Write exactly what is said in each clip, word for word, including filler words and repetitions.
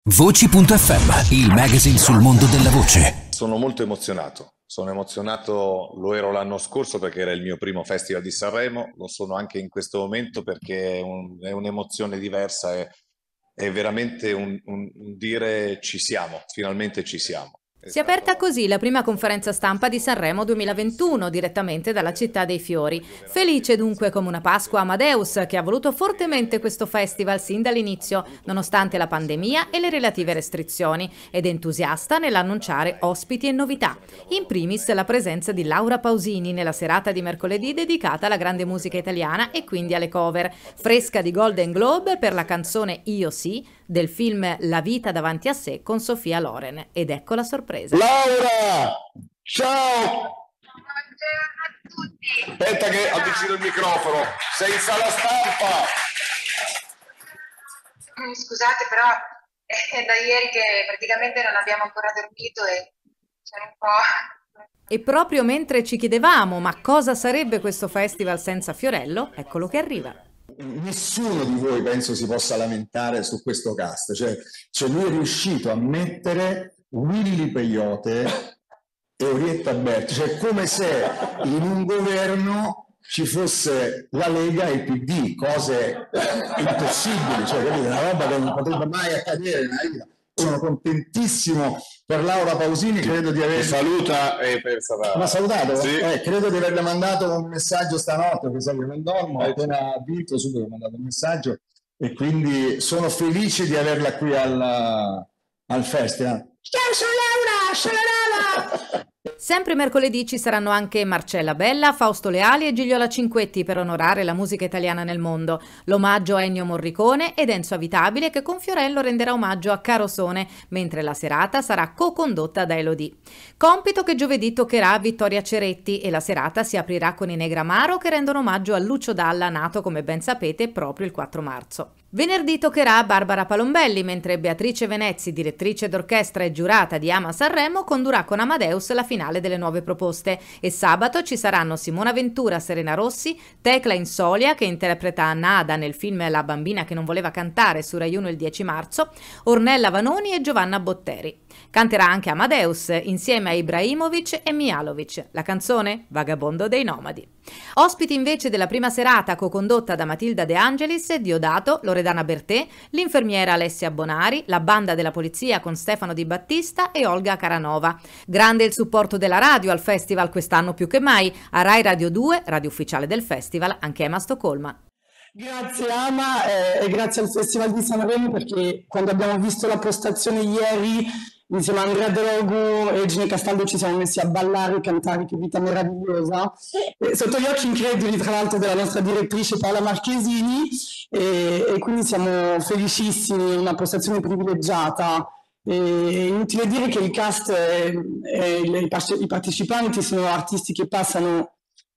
Voci punto effe emme, il magazine sul mondo della voce. Sono molto emozionato, sono emozionato, lo ero l'anno scorso perché era il mio primo Festival di Sanremo, lo sono anche in questo momento perché è un- è un'emozione diversa, è, è veramente un, un- un dire ci siamo, finalmente ci siamo. È Si è aperta stato- così la prima conferenza stampa di Sanremo duemilaventuno, direttamente dalla Città dei Fiori. Felice dunque come una Pasqua Amadeus, che ha voluto fortemente questo festival sin dall'inizio, nonostante la pandemia e le relative restrizioni, ed entusiasta nell'annunciare ospiti e novità. In primis la presenza di Laura Pausini nella serata di mercoledì dedicata alla grande musica italiana e quindi alle cover. Fresca di Golden Globe per la canzone Io sì, del film La vita davanti a sé con Sofia Loren. Ed ecco la sorpresa. Laura, ciao! Buongiorno a tutti. Aspetta che avvicino il microfono, sei in sala stampa! Mm, Scusate, però è da ieri che praticamente non abbiamo ancora dormito e sono un po'... E proprio mentre ci chiedevamo ma cosa sarebbe questo festival senza Fiorello, eccolo che arriva. Nessuno di voi penso si possa lamentare su questo cast, cioè, cioè lui è riuscito a mettere Willy Peyote e Orietta Berti, cioè come se in un governo ci fosse la Lega e il P D, cose impossibili, cioè capite, una roba che non potrebbe mai accadere nella vita. Sono contentissimo per Laura Pausini, credo di aver... Saluta e pensa Mi ha salutato? Sì. Eh, credo di averle mandato un messaggio stanotte, perché sai che non dormo, Eh, appena vinto subito ho mandato un messaggio e quindi sono felice di averla qui al, al festival. Ciao, sono Laura, sono Laura! Sempre mercoledì ci saranno anche Marcella Bella, Fausto Leali e Gigliola Cinquetti per onorare la musica italiana nel mondo, l'omaggio a Ennio Morricone ed Enzo Avitabile che con Fiorello renderà omaggio a Carosone, mentre la serata sarà co-condotta da Elodie. Compito che giovedì toccherà a Vittoria Ceretti e la serata si aprirà con i Negramaro che rendono omaggio a Lucio Dalla, nato come ben sapete proprio il quattro marzo. Venerdì toccherà a Barbara Palombelli, mentre Beatrice Venezzi, direttrice d'orchestra e giurata di Ama Sanremo, condurrà con Amadeus la finale delle nuove proposte. E sabato ci saranno Simona Ventura, Serena Rossi, Tecla Insolia, che interpreta Nada nel film La bambina che non voleva cantare su Rai uno il dieci marzo, Ornella Vanoni e Giovanna Botteri. Canterà anche Amadeus, insieme a Ibrahimovic e Mialovic. La canzone? Vagabondo dei Nomadi. Ospiti invece della prima serata, co-condotta da Matilda De Angelis, Diodato, Loredana Bertè, l'infermiera Alessia Bonari, la banda della polizia con Stefano Di Battista e Olga Caranova. Grande il supporto della radio al festival quest'anno più che mai, a Rai Radio due, radio ufficiale del festival, anche Emma Stoccolma. Grazie Ama eh, e grazie al Festival di Sanremo, perché quando abbiamo visto la postazione ieri insieme a Andrea De Rogu e Gine Castaldo ci siamo messi a ballare e cantare Che vita meravigliosa, eh, sotto gli occhi increduli tra l'altro della nostra direttrice Paola Marchesini e, e quindi siamo felicissimi, una postazione privilegiata. È inutile dire che il cast e i partecipanti sono artisti che passano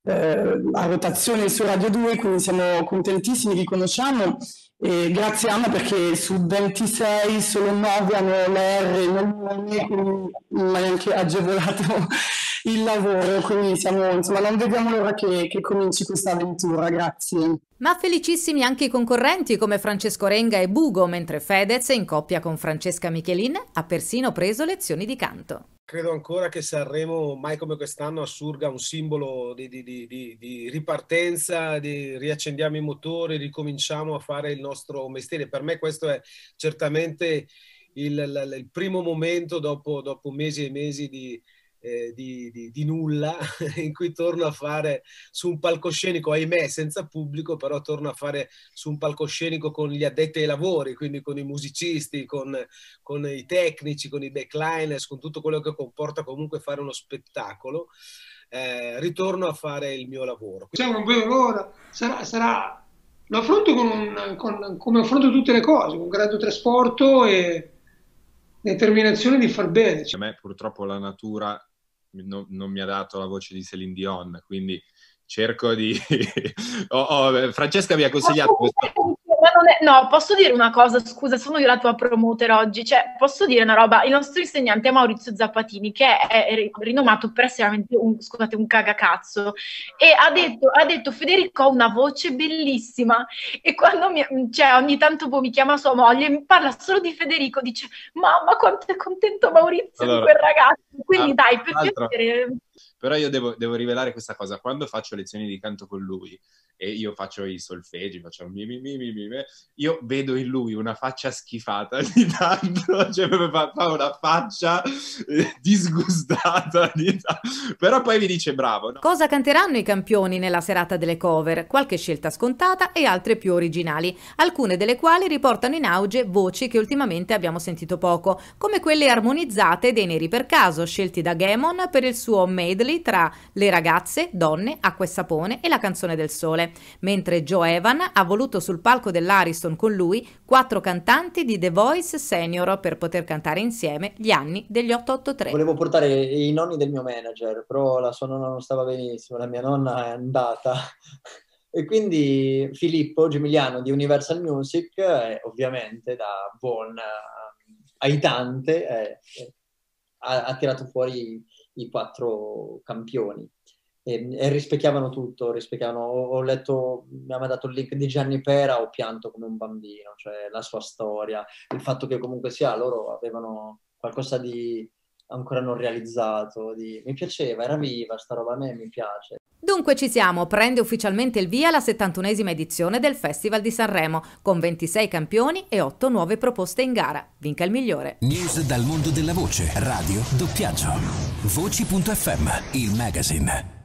eh, a rotazione su Radio due, quindi siamo contentissimi, li conosciamo e grazie Anna perché su ventisei solo nove hanno la R nel nome, quindi mi hai anche agevolato il lavoro, quindi siamo, insomma, non vediamo l'ora che, che cominci questa avventura, grazie. Ma felicissimi anche i concorrenti come Francesco Renga e Bugo, mentre Fedez, in coppia con Francesca Michelin, ha persino preso lezioni di canto. Credo ancora che Sanremo, mai come quest'anno, assurga un simbolo di, di, di, di, di ripartenza, di riaccendiamo i motori, ricominciamo a fare il nostro mestiere. Per me questo è certamente il, il, il primo momento dopo, dopo mesi e mesi di, eh, di, di, di nulla, in cui torno a fare su un palcoscenico, ahimè senza pubblico, però torno a fare su un palcoscenico con gli addetti ai lavori, quindi con i musicisti, con, con i tecnici, con i backliners, con tutto quello che comporta comunque fare uno spettacolo. Eh, ritorno a fare il mio lavoro. Diciamo, non vedo l'ora, sarà, sarà... lo affronto con un, con, come affronto tutte le cose, con grande trasporto e determinazione di far bene. A me purtroppo la natura non, non mi ha dato la voce di Céline Dion, quindi cerco di... oh, oh, Francesca mi ha consigliato questo... non è... No, posso dire una cosa, scusa, sono io la tua promoter oggi, cioè posso dire una roba, il nostro insegnante è Maurizio Zappatini, che è, è rinomato per essere veramente un, scusate, un cagacazzo, e ha detto, ha detto Federico ha una voce bellissima, e quando mi, cioè, ogni tanto boh, mi chiama sua moglie, mi parla solo di Federico, dice mamma quanto è contento Maurizio allora, di quel ragazzo, quindi ah, dai, per piacere... Però io devo, devo rivelare questa cosa, quando faccio lezioni di canto con lui e io faccio i solfeggi, faccio mi, mi, mi, mi, mi, io vedo in lui una faccia schifata di tanto, cioè fa, fa una faccia eh, disgustata di tanto. Però poi mi dice bravo. No? Cosa canteranno i campioni nella serata delle cover? Qualche scelta scontata e altre più originali, alcune delle quali riportano in auge voci che ultimamente abbiamo sentito poco, come quelle armonizzate dei Neri per Caso, scelti da Gamon per il suo medley tra Le ragazze, Donne, Acqua e sapone e La canzone del sole. Mentre Joe Evan ha voluto sul palco dell'Ariston con lui quattro cantanti di The Voice Senior per poter cantare insieme gli anni degli otto otto tre. Volevo portare i nonni del mio manager, però la sua nonna non stava benissimo, la mia nonna è andata. E quindi Filippo Gemiliano di Universal Music, eh, ovviamente da buon eh, aiutante, eh, eh, ha, ha tirato fuori i quattro campioni. E, e rispecchiavano tutto, rispecchiavano, ho, ho letto, mi ha mandato il link di Gianni Pera, ho pianto come un bambino, cioè la sua storia, il fatto che comunque sia loro avevano qualcosa di ancora non realizzato, di, mi piaceva, era viva sta roba, a me mi piace. Dunque ci siamo, prende ufficialmente il via la settantunesima edizione del Festival di Sanremo, con ventisei campioni e otto nuove proposte in gara. Vinca il migliore. News dal mondo della voce, radio, doppiaggio. Voci punto effe emme, il magazine.